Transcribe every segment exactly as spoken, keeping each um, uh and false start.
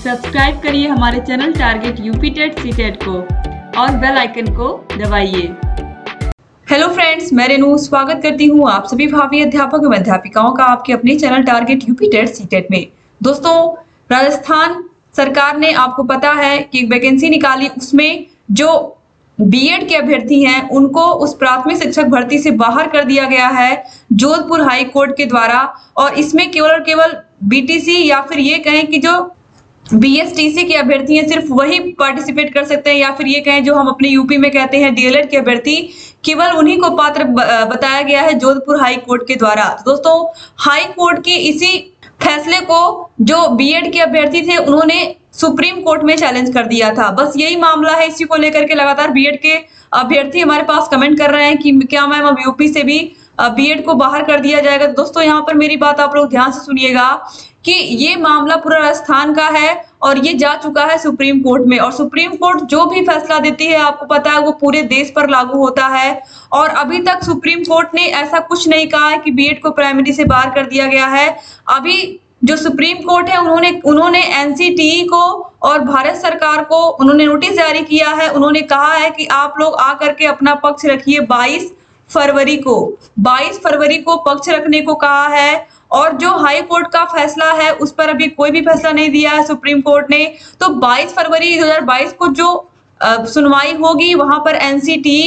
Subscribe करिए हमारे channel target UP TET C TET को और बेल आइकन को दबाइए। हेलो फ्रेंड्स, मैं रेनू स्वागत करती हूँ आप सभी भावी अध्यापक एवं अध्यापिकाओं का आपके अपने channel target UP TET C TET में। दोस्तों, राजस्थान सरकार ने आपको पता है कि एक वैकेंसी निकाली, उसमें जो बीएड के अभ्यर्थी हैं उनको उस प्राथमिक शिक्षक भर्ती से बाहर कर दिया गया है जोधपुर हाई कोर्ट के द्वारा। और इसमें केवल और केवल बीटीसी या फिर ये कहें कि जो बीएसटीसी के अभ्यर्थी हैं सिर्फ वही पार्टिसिपेट कर सकते हैं, या फिर ये कहें जो हम अपने यूपी में कहते हैं डीएलएड के अभ्यर्थी, केवल उन्हीं को पात्र बताया गया है जोधपुर हाई कोर्ट के द्वारा। तो दोस्तों, हाई कोर्ट के इसी फैसले को जो बीएड के अभ्यर्थी थे उन्होंने सुप्रीम कोर्ट में चैलेंज कर दिया था। बस यही मामला है, इसी को लेकर के लगातार बीएड के अभ्यर्थी हमारे पास कमेंट कर रहे हैं कि क्या मैम अब यूपी से भी बीएड को बाहर कर दिया जाएगा। दोस्तों, यहाँ पर मेरी बात आप लोग ध्यान से सुनिएगा कि ये मामला पूरा राजस्थान का है और ये जा चुका है सुप्रीम कोर्ट में, और सुप्रीम कोर्ट जो भी फैसला देती है आपको पता है वो पूरे देश पर लागू होता है। और अभी तक सुप्रीम कोर्ट ने ऐसा कुछ नहीं कहा है कि बीएड को प्राइमरी से बाहर कर दिया गया है। अभी जो सुप्रीम कोर्ट है उन्होंने उन्होंने एनसीटीई को और भारत सरकार को उन्होंने नोटिस जारी किया है। उन्होंने कहा है कि आप लोग आकर के अपना पक्ष रखिए बाईस फरवरी को बाईस फरवरी को पक्ष रखने को कहा है। और जो हाई कोर्ट का फैसला है उस पर अभी कोई भी फैसला नहीं दिया है सुप्रीम कोर्ट ने। तो बाईस फरवरी दो हज़ार बाईस को जो आ, सुनवाई होगी वहां पर एनसीटीई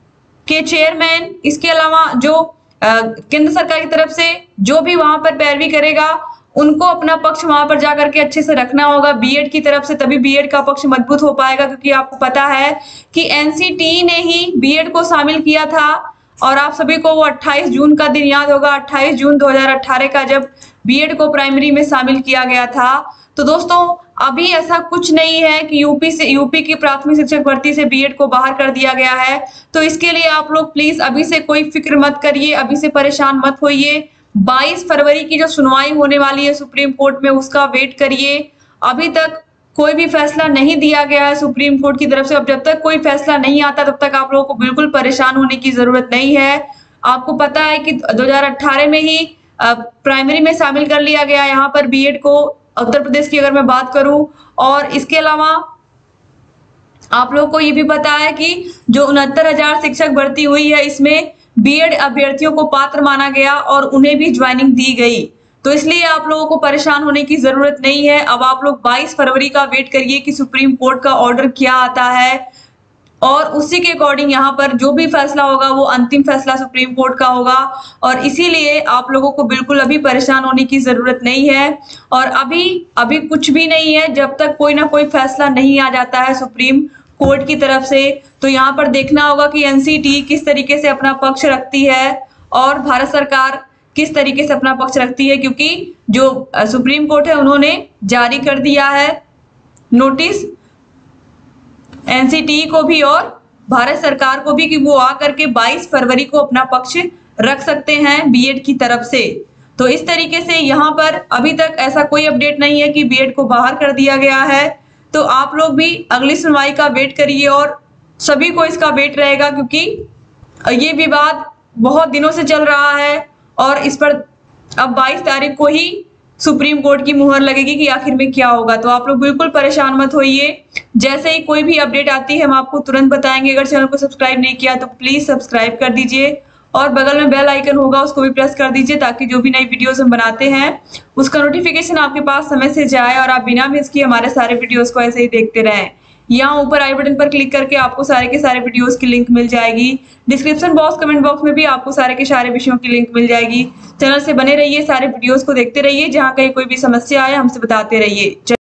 के चेयरमैन, इसके अलावा जो आ, केंद्र सरकार की तरफ से जो भी वहां पर पैरवी करेगा उनको अपना पक्ष वहां पर जाकर के अच्छे से रखना होगा बीएड की तरफ से, तभी बीएड का पक्ष मजबूत हो पाएगा। क्योंकि आपको पता है कि एनसीटीई ने ही बीएड को शामिल किया था और आप सभी को वो अट्ठाईस जून का दिन याद होगा, अट्ठाईस जून दो हज़ार अठारह का, जब बीएड को प्राइमरी में शामिल किया गया था। तो दोस्तों, अभी ऐसा कुछ नहीं है कि यूपी से यूपी की प्राथमिक शिक्षक भर्ती से बीएड को बाहर कर दिया गया है। तो इसके लिए आप लोग प्लीज अभी से कोई फिक्र मत करिए, अभी से परेशान मत होइए। बाईस फरवरी की जो सुनवाई होने वाली है सुप्रीम कोर्ट में उसका वेट करिए। अभी तक कोई भी फैसला नहीं दिया गया है सुप्रीम कोर्ट की तरफ से। अब जब तक कोई फैसला नहीं आता तब तक आप लोगों को बिल्कुल परेशान होने की जरूरत नहीं है। आपको पता है कि दो हज़ार अठारह में ही प्राइमरी में शामिल कर लिया गया यहाँ पर बीएड को, उत्तर प्रदेश की अगर मैं बात करूं। और इसके अलावा आप लोग को ये भी पता है कि जो उनहत्तर हजार शिक्षक भर्ती हुई है इसमें बीएड अभ्यर्थियों को पात्र माना गया और उन्हें भी ज्वाइनिंग दी गई। तो इसलिए आप लोगों को परेशान होने की जरूरत नहीं है। अब आप लोग बाईस फरवरी का वेट करिए कि सुप्रीम कोर्ट का ऑर्डर क्या आता है, और उसी के अकॉर्डिंग यहाँ पर जो भी फैसला होगा वो अंतिम फैसला सुप्रीम कोर्ट का होगा। और इसीलिए आप लोगों को बिल्कुल अभी परेशान होने की जरूरत नहीं है। और अभी अभी कुछ भी नहीं है जब तक कोई ना कोई फैसला नहीं आ जाता है सुप्रीम कोर्ट की तरफ से। तो यहाँ पर देखना होगा कि एनसीटीई किस तरीके से अपना पक्ष रखती है और भारत सरकार किस तरीके से अपना पक्ष रखती है, क्योंकि जो सुप्रीम कोर्ट है उन्होंने जारी कर दिया है नोटिस एनसीटीई को भी और भारत सरकार को भी कि वो आकर के बाईस फरवरी को अपना पक्ष रख सकते हैं बीएड की तरफ से। तो इस तरीके से यहाँ पर अभी तक ऐसा कोई अपडेट नहीं है कि बीएड को बाहर कर दिया गया है। तो आप लोग भी अगली सुनवाई का वेट करिए और सभी को इसका वेट रहेगा, क्योंकि ये विवाद बहुत दिनों से चल रहा है और इस पर अब बाईस तारीख को ही सुप्रीम कोर्ट की मुहर लगेगी कि आखिर में क्या होगा। तो आप लोग बिल्कुल परेशान मत होइए, जैसे ही कोई भी अपडेट आती है हम आपको तुरंत बताएंगे। अगर चैनल को सब्सक्राइब नहीं किया तो प्लीज सब्सक्राइब कर दीजिए और बगल में बेल आइकन होगा उसको भी प्रेस कर दीजिए, ताकि जो भी नई वीडियोस हम बनाते हैं उसका नोटिफिकेशन आपके पास समय से जाए और आप बिना मिस किए हमारे सारे वीडियोस को ऐसे ही देखते रहें। यहाँ ऊपर आई बटन पर क्लिक करके आपको सारे के सारे वीडियोस की लिंक मिल जाएगी। डिस्क्रिप्शन बॉक्स, कमेंट बॉक्स में भी आपको सारे के सारे विषयों की लिंक मिल जाएगी। चैनल से बने रहिए, सारे वीडियोस को देखते रहिए, जहाँ कहीं कोई भी समस्या आए हमसे बताते रहिए।